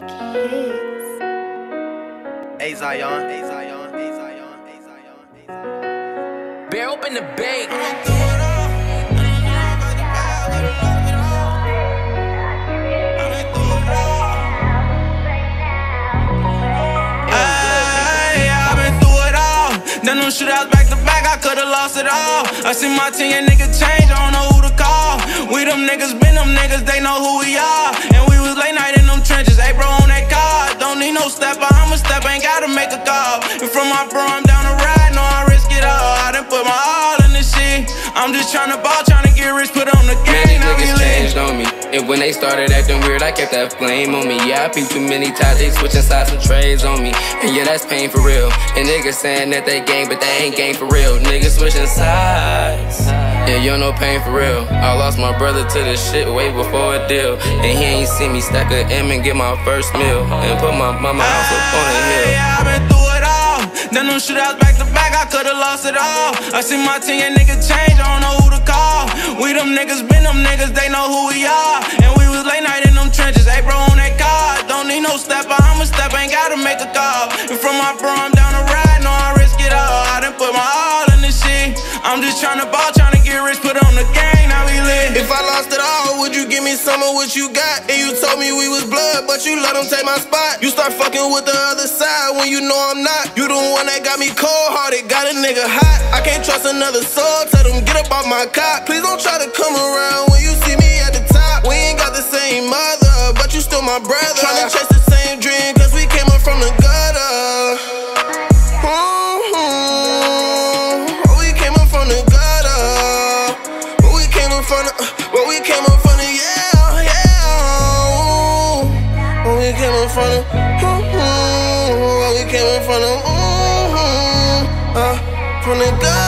kids. A Zion. Bear open the bake. Done them shootouts back to back, I could've lost it all. I see my team and nigga change, I don't know who to call. We them niggas, been them niggas, they know who we are. And we was late night in them trenches, hey bro on that car. Don't need no step, I'm a step, ain't gotta make a call. And from my bro, I'm down the ride, no I risk it all. I done put my all in this shit. I'm just tryna ball, tryna get rich, put on the game. Man, these niggas changed on me. And when they started acting weird, I kept that flame on me. Yeah, I peeped too many times, they switching sides, some trades on me. And yeah, that's pain for real. And niggas saying that they gang, but they ain't gang for real. Niggas switching sides. Yeah, you know pain for real. I lost my brother to this shit way before a deal. And he ain't see me stack a M and get my first meal. And put my mama house up on the hill. Yeah, I been through it all. Done them shootouts back to back, I could've lost it all. I see my team and nigga change, I don't know who to call. We them niggas, been them niggas, they know who we are. And we was late night in them trenches, hey bro on that car. Don't need no step, I'm a step, ain't gotta make a call. And from my bro, I'm down the ride, no I risk it all. I done put my all in this shit. I'm just tryna ball, tryna get rich, put on the gang, now we lit. If I lost it all, would you give me some of what you got? And you told me we was blood, but you let them take my spot. You start fucking with the other side when you know I'm not. You the one that got me cold-hearted, got a nigga hot. I can't trust another soul, tell them get up off my cot. Please don't try to come around when you see me at the top. We ain't got the same mother, but you still my brother. Tryna chase the same dream, cause we came up from the gutter. We came up from the gutter. We came up from the, we came up from the, yeah. We came up from the, we came up from the, from the gutter.